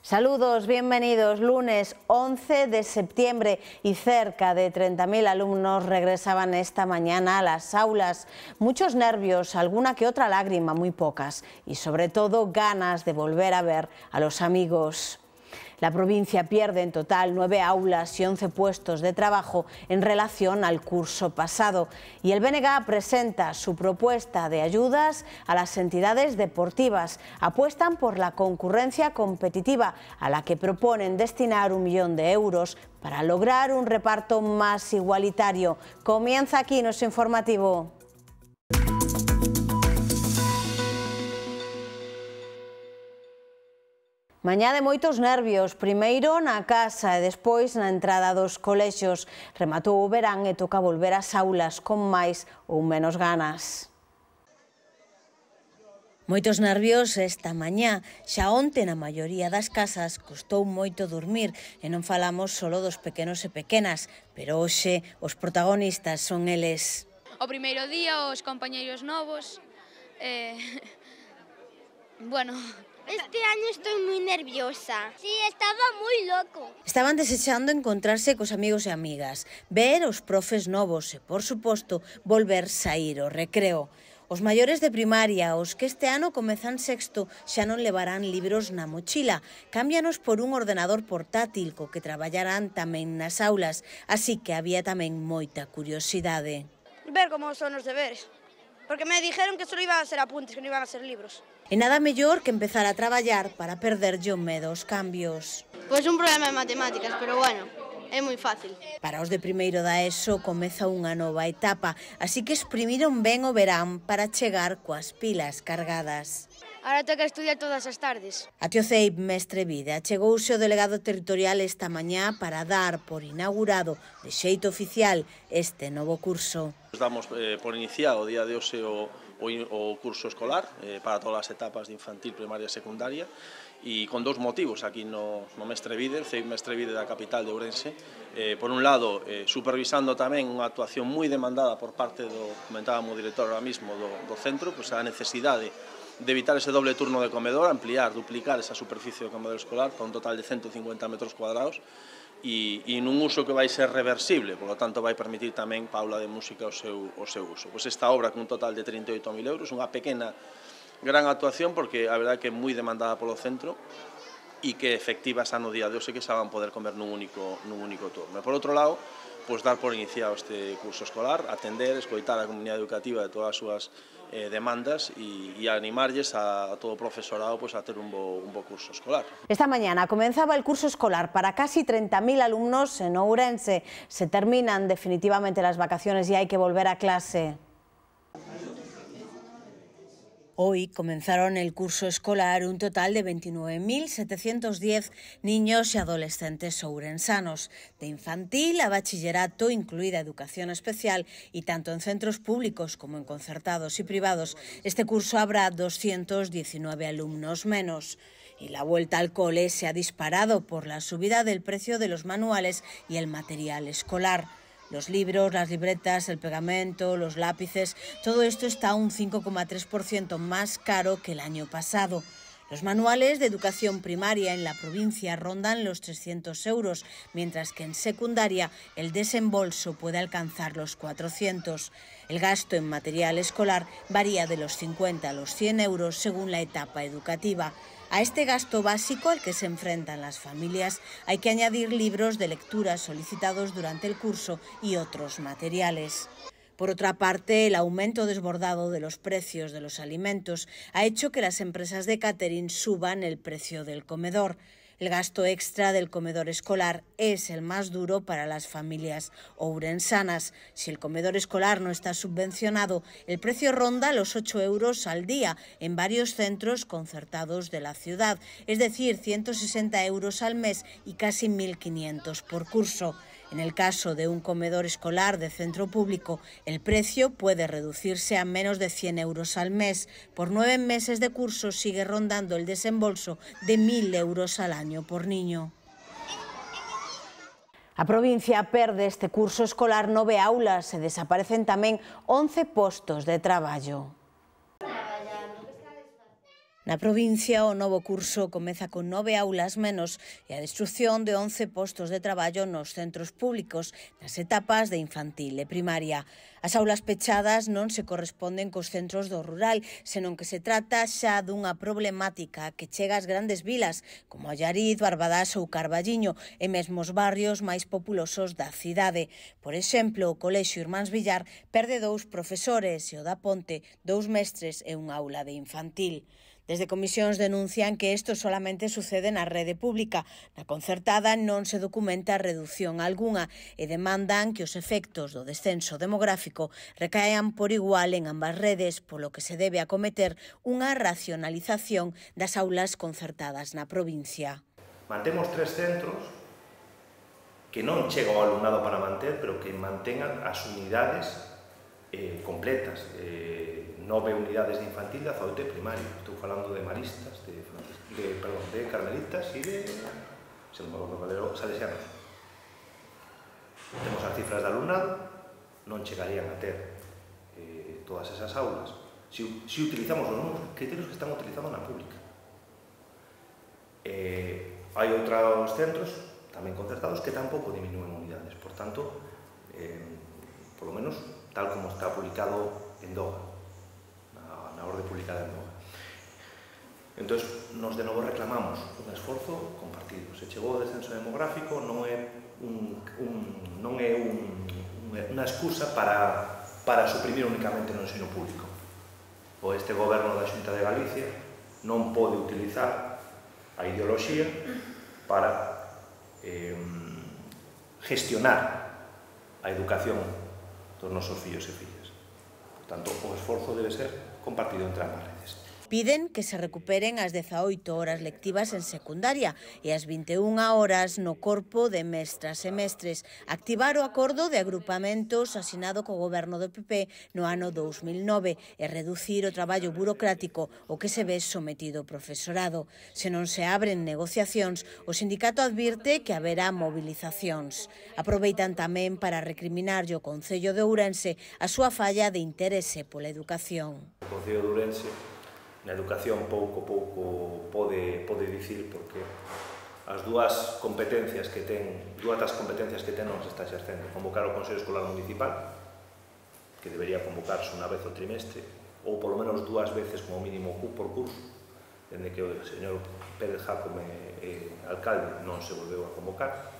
Saludos, bienvenidos. Lunes 11 de septiembre y cerca de 30.000 alumnos regresaban esta mañana a las aulas. Muchos nervios, alguna que otra lágrima, muy pocas, y sobre todo ganas de volver a ver a los amigos. La provincia pierde en total 9 aulas y 11 puestos de trabajo en relación al curso pasado. Y el BNG presenta su propuesta de ayudas a las entidades deportivas. Apuestan por la concurrencia competitiva, a la que proponen destinar 1 millón de euros para lograr un reparto más igualitario. Comienza aquí nuestro informativo. Mañá de moitos nervios, primeiro na casa e despois na entrada dos colexios. Rematou o verán e toca volver ás aulas con máis ou menos ganas. Moitos nervios esta mañá. Xa onte na maioría das casas custou moito dormir e non falamos solo dos pequenos e pequenas, pero hoxe os protagonistas son eles. O primeiro día, os compañeiros novos, bueno... Este año estoy muy nerviosa. Sí, estaba muy loco. Estaban desexando encontrarse cos amigos e amigas, ver os profes novos e, por suposto, volver saír ao recreo. Os maiores de primaria, os que este ano comezan sexto, xa non levarán libros na mochila. Cámbianos por un ordenador portátil co que traballarán tamén nas aulas, así que había tamén moita curiosidade. Ver como son os deberes, porque me dijeron que solo iban a ser apuntes, que non iban a ser libros. E nada mellor que empezar a traballar para perderlle o medo aos cambios. Pois un problema de matemáticas, pero bueno, é moi fácil. Para os de primeiro da ESO comeza unha nova etapa, así que exprimiron ben o verán para chegar coas pilas cargadas. Ahora toca estudiar todas as tardes. A Tío Ceib Mestre Vida chegouse o delegado territorial esta mañá para dar por inaugurado de xeito oficial este novo curso. Damos por iniciado o día de hoxe o curso escolar para todas as etapas de infantil, primaria e secundaria, e con dous motivos aquí no Mestre Vide, Ceib Mestre Vide da capital de Ourense. Por un lado, supervisando tamén unha actuación moi demandada por parte do, comentábamos o director ahora mismo, do centro, pois a necesidade de evitar ese doble turno de comedor, ampliar, duplicar esa superficie do comedor escolar para un total de 150 metros cuadrados e nun uso que vai ser reversible, por lo tanto vai permitir tamén pa aula de música o seu uso. Pois esta obra con un total de 38.000 euros, unha pequena gran actuación porque a verdade que é moi demandada polo centro e que efectiva xa no día de hoxe que xa van poder comer nun único turno. E por outro lado, pois dar por iniciado este curso escolar, atender, escoitar a comunidade educativa de todas as súas demandas e animarlles a todo o profesorado pois, a ter un bo curso escolar. Esta mañana comenzaba el curso escolar para casi 30.000 alumnos en Ourense. Se terminan definitivamente las vacaciones y hay que volver a clase. Hoy comenzaron el curso escolar un total de 29.710 niños y adolescentes ourensanos, de infantil a bachillerato, incluida educación especial, y tanto en centros públicos como en concertados y privados. Este curso habrá 219 alumnos menos. Y la vuelta al cole se ha disparado por la subida del precio de los manuales y el material escolar. Los libros, las libretas, el pegamento, los lápices, todo esto está un 5,3% más caro que el año pasado. Los manuales de educación primaria en la provincia rondan los 300 euros, mientras que en secundaria el desembolso puede alcanzar los 400. El gasto en material escolar varía de los 50 a los 100 euros según la etapa educativa. A este gasto básico al que se enfrentan las familias hay que añadir libros de lectura solicitados durante el curso y otros materiales. Por otra parte, el aumento desbordado de los precios de los alimentos ha hecho que las empresas de catering suban el precio del comedor. El gasto extra del comedor escolar es el más duro para las familias ourensanas. Si el comedor escolar no está subvencionado, el precio ronda los 8 euros al día en varios centros concertados de la ciudad, es decir, 160 euros al mes y casi 1.500 por curso. En el caso de un comedor escolar de centro público, el precio puede reducirse a menos de 100 euros al mes. Por 9 meses de curso sigue rondando el desembolso de 1.000 euros al año por niño. A provincia perde este curso escolar 9 aulas e desaparecen tamén 11 postos de traballo. Na provincia, o novo curso comeza con 9 aulas menos e a destrucción de 11 postos de traballo nos centros públicos nas etapas de infantil e primaria. As aulas pechadas non se corresponden cos centros do rural, senón que se trata xa dunha problemática que chega ás grandes vilas, como Allariz, Barbadás ou Carballiño, e mesmo os barrios máis populosos da cidade. Por exemplo, o Colexio Irmáns Villar perde 2 profesores e o da Ponte 2 mestres e unha aula de infantil. Desde comisións denuncian que isto solamente sucede na rede pública. Na concertada non se documenta reducción algunha e demandan que os efectos do descenso demográfico recaian por igual en ambas redes, polo que se debe acometer unha racionalización das aulas concertadas na provincia. Mantemos 3 centros que non chega ao alumnado para manter, pero que mantengan as unidades completas. 9 unidades de infantil de 18 de primario. Estou falando de maristas, de carmelitas e de salesianos. Temos as cifras de alumnado, non chegarían a ter todas esas aulas se utilizamos os mesmos criterios que están utilizando na pública. Hai outros centros, tamén concertados, que tampouco diminúen unidades. Por tanto, polo menos, tal como está publicado en DOGA, na orde publicada en DOGA. Entón, nos de novo reclamamos un esforzo compartido. Se chegou o descenso demográfico, non é unha excusa para suprimir únicamente no ensino público. O este goberno da Xunta de Galicia non pode utilizar a ideoloxía para gestionar a educación dos nosos fillos e fillas. Por tanto, o esforzo debe ser compartido entre ambas redes. Piden que se recuperen as 18 horas lectivas en secundaria e as 21 horas no corpo de mestras e mestres, activar o acordo de agrupamentos asinado co goberno do PP no ano 2009 e reducir o traballo burocrático o que se ve sometido o profesorado. Se non se abren negociacións, o sindicato advirte que haberá movilizacións. Aproveitan tamén para recriminarlle ao Concello de Ourense a súa falla de interese pola educación. O Concello de Ourense na educación pouco pode dicir, porque as dúas das competencias que ten non se está exercendo. Convocar o Consello Escolar Municipal, que debería convocarse unha vez ao trimestre, ou polo menos 2 veces como mínimo por curso, dende que o señor Pérez Jácome, alcalde, non se volveu a convocar.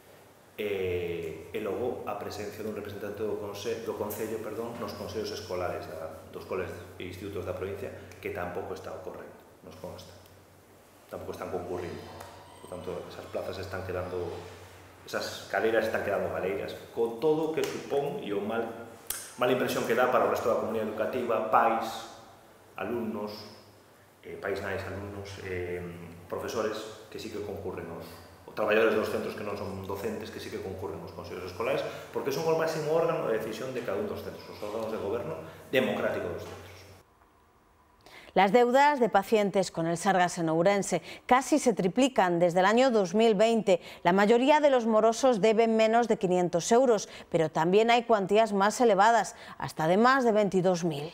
E logo a presencia dun representante do Concello nos consellos escolares dos colegios e institutos da provincia, que tampouco está ocorrendo, nos consta. Tampouco están concurrindo. Por tanto, esas plazas están quedando, esas cadeiras están quedando galeiras, con todo o que supón e o mala impresión que dá para o resto da comunidade educativa, pais, alumnos, pais nais, alumnos, profesores que sí que concurren os traballadores dos centros que non son docentes, que sí que concurren os consellos escolares, porque son o máximo órgano de decisión de cada un dos centros, os órganos de goberno democrático dos centros. Las deudas de pacientes con el Sergas en Ourense casi se triplican desde el año 2020. La mayoría de los morosos deben menos de 500 euros, pero también hay cuantías más elevadas, hasta de más de 22.000.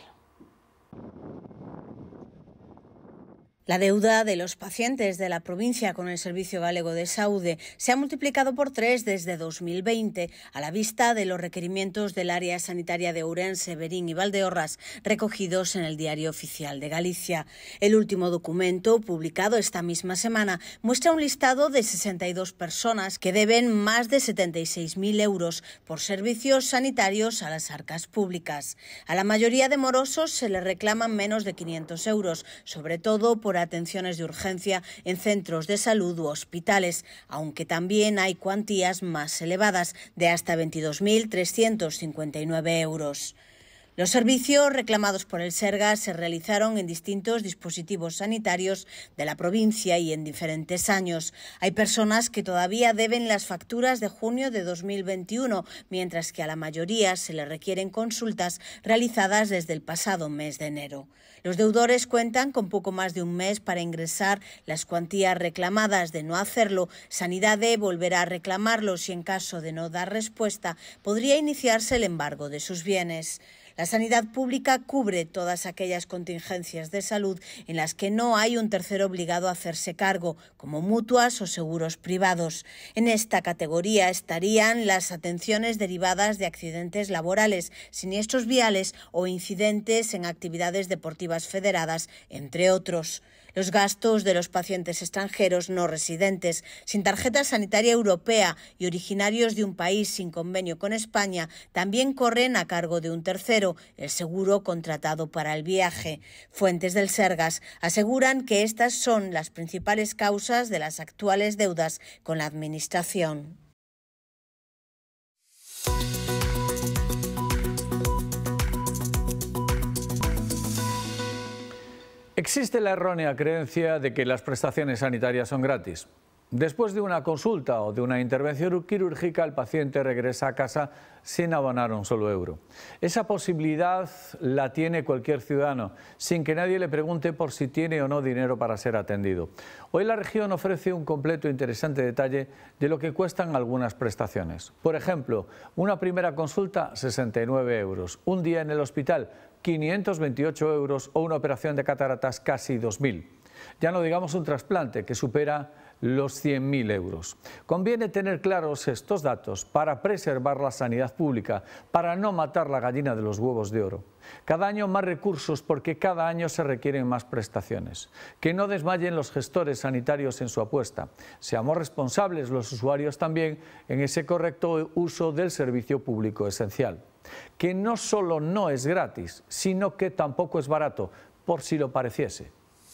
La deuda de los pacientes de la provincia con el Servicio Galego de Saúde se ha multiplicado por 3 desde 2020, a la vista de los requerimientos del área sanitaria de Ourense, Verín y Valdeorras, recogidos en el Diario Oficial de Galicia. El último documento, publicado esta misma semana, muestra un listado de 62 personas que deben más de 76.000 euros por servicios sanitarios a las arcas públicas. A la mayoría de morosos se les reclaman menos de 500 euros, sobre todo por atenciones de urgencia en centros de salud u hospitales, aunque también hay cuantías más elevadas, de hasta 22.359 euros. Los servicios reclamados por el Sergas se realizaron en distintos dispositivos sanitarios de la provincia y en diferentes años. Hay personas que todavía deben las facturas de junio de 2021, mientras que a la mayoría se les requieren consultas realizadas desde el pasado mes de enero. Los deudores cuentan con poco más de un mes para ingresar las cuantías reclamadas. De no hacerlo, Sanidade volverá a reclamarlos y en caso de no dar respuesta podría iniciarse el embargo de sus bienes. La sanidad pública cubre todas aquellas contingencias de salud en las que no hay un tercero obligado a hacerse cargo, como mutuas o seguros privados. En esta categoría estarían las atenciones derivadas de accidentes laborales, siniestros viales o incidentes en actividades deportivas federadas, entre otros. Los gastos de los pacientes extranjeros no residentes, sin tarjeta sanitaria europea y originarios de un país sin convenio con España, también corren a cargo de un tercero, el seguro contratado para el viaje. Fuentes del Sergas aseguran que estas son las principales causas de las actuales deudas con la Administración. Existe la errónea creencia de que las prestaciones sanitarias son gratis. Después de una consulta o de una intervención quirúrgica, el paciente regresa a casa sin abonar un solo euro. Esa posibilidad la tiene cualquier ciudadano, sin que nadie le pregunte por si tiene o no dinero para ser atendido. Hoy la región ofrece un completo e interesante detalle de lo que cuestan algunas prestaciones. Por ejemplo, una primera consulta, 69 euros. Un día en el hospital, 528 euros, o una operación de cataratas, casi 2.000. Ya no digamos un trasplante que supera los 100.000 euros. Conviene tener claros estos datos para preservar la sanidad pública, para no matar la gallina de los huevos de oro. Cada año más recursos porque cada año se requieren más prestaciones. Que no desmayen los gestores sanitarios en su apuesta. Seamos responsables los usuarios también en ese correcto uso del servicio público esencial. Que no solo no es gratis, sino que tampoco es barato, por si lo pareciese.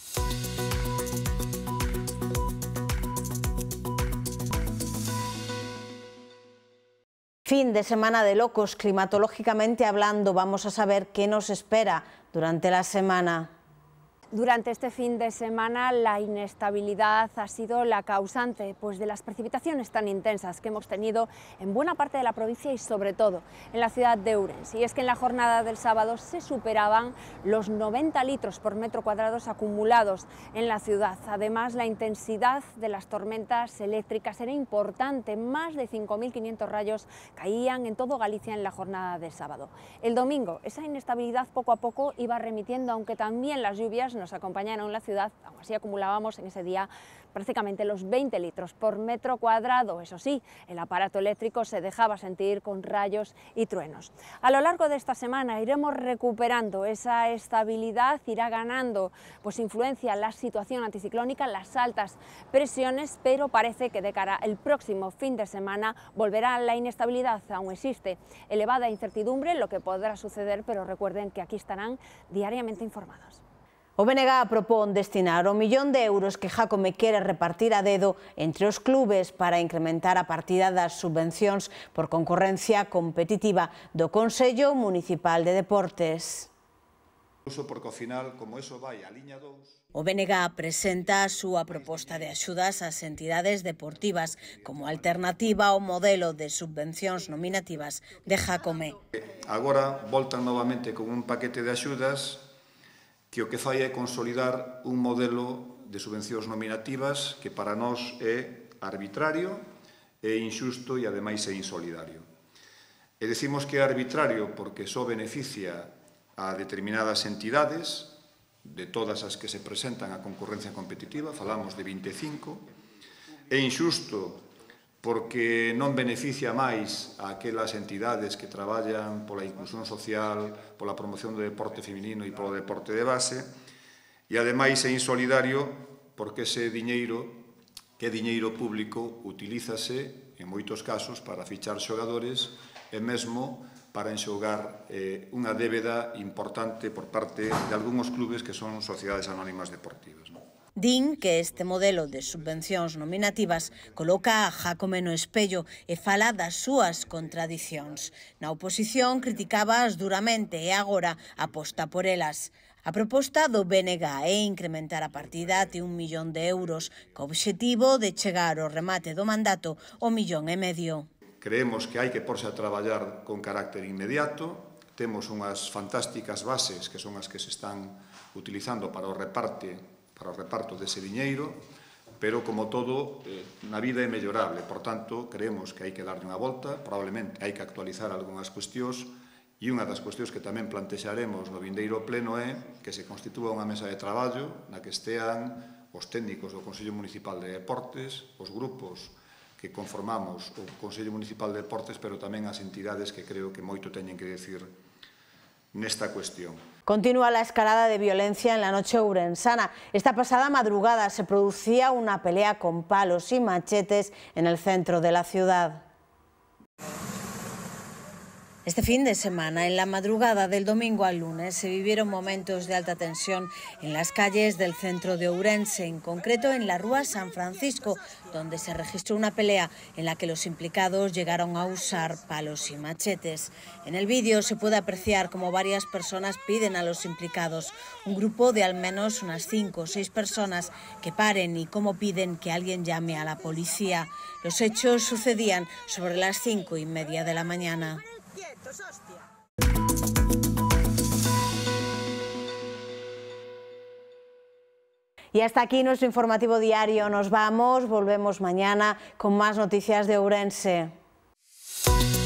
Fin de semana de locos, climatológicamente hablando. Vamos a saber qué nos espera durante la semana. Durante este fin de semana la inestabilidad ha sido la causante de las precipitaciones tan intensas que hemos tenido en buena parte de la provincia y sobre todo en la ciudad de Ourense. Y es que en la jornada del sábado se superaban los 90 litros por metro cuadrado acumulados en la ciudad. Además, la intensidad de las tormentas eléctricas era importante, más de 5.500 rayos caían en todo Galicia en la jornada del sábado. El domingo esa inestabilidad poco a poco iba remitiendo, aunque también las lluvias nos acompañaron en la ciudad. Aún así acumulábamos en ese día prácticamente los 20 litros por metro cuadrado. Eso sí, el aparato eléctrico se dejaba sentir con rayos y truenos. A lo largo de esta semana iremos recuperando esa estabilidad, irá ganando influencia la situación anticiclónica, las altas presiones, pero parece que de cara al próximo fin de semana volverá la inestabilidad. Aún existe elevada incertidumbre en lo que podrá suceder, pero recuerden que aquí estarán diariamente informados. O BNG propón destinar €1 millón que Jácome quere repartir a dedo entre os clubes para incrementar a partida das subvencións por concorrencia competitiva do Consello Municipal de Deportes. Porque ao final, como eso vai a liña 2... O BNG presenta a súa proposta de axudas ás entidades deportivas como alternativa ao modelo de subvencións nominativas de Jácome. Agora voltan novamente con un paquete de axudas que o que fai é consolidar un modelo de subvencións nominativas que para nós é arbitrario, é injusto e ademais é insolidario. E decimos que é arbitrario porque só beneficia a determinadas entidades, de todas as que se presentan a concurrencia competitiva, falamos de 25, é injusto porque non beneficia máis a aquelas entidades que traballan pola inclusión social, pola promoción do deporte feminino e polo deporte de base, e ademais é insolidario porque ese diñeiro, que é diñeiro público, utilízase en moitos casos para fichar xogadores e mesmo para enxugar unha débeda importante por parte de algúns clubes que son sociedades anónimas deportivas. Din que este modelo de subvencións nominativas coloca a Jácome no espello e fala das súas contradicións. Na oposición criticábaas duramente e agora aposta por elas. A proposta do BNG é incrementar a partida até €1 millón co obxectivo de chegar ao remate do mandato ao €1,5 millón. Creemos que hai que porse a traballar con carácter inmediato. Temos unhas fantásticas bases que son as que se están utilizando para o reparto dese diñeiro, pero como todo, na vida é mellorable. Por tanto, creemos que hai que darlle unha volta, probablemente hai que actualizar algunhas cuestións E unha das cuestións que tamén plantexaremos no vindeiro pleno é que se constitúa unha mesa de traballo na que estean os técnicos do Consello Municipal de Deportes, os grupos que conformamos o Consello Municipal de Deportes, pero tamén as entidades que creo que moito teñen que decir nesta cuestión. Continúa la escalada de violencia en la noche ourensana. Esta pasada madrugada se producía una pelea con palos y machetes en el centro de la ciudad. Este fin de semana, en la madrugada del domingo al lunes, se vivieron momentos de alta tensión en las calles del centro de Ourense, en concreto en la Rúa San Francisco, donde se registró una pelea en la que los implicados llegaron a usar palos y machetes. En el vídeo se puede apreciar cómo varias personas piden a los implicados, un grupo de al menos unas 5 o 6 personas, que paren y cómo piden que alguien llame a la policía. Los hechos sucedían sobre las 5:30 de la mañana. Y hasta aquí nuestro informativo diario. Nos vamos, volvemos mañana con más noticias de Ourense.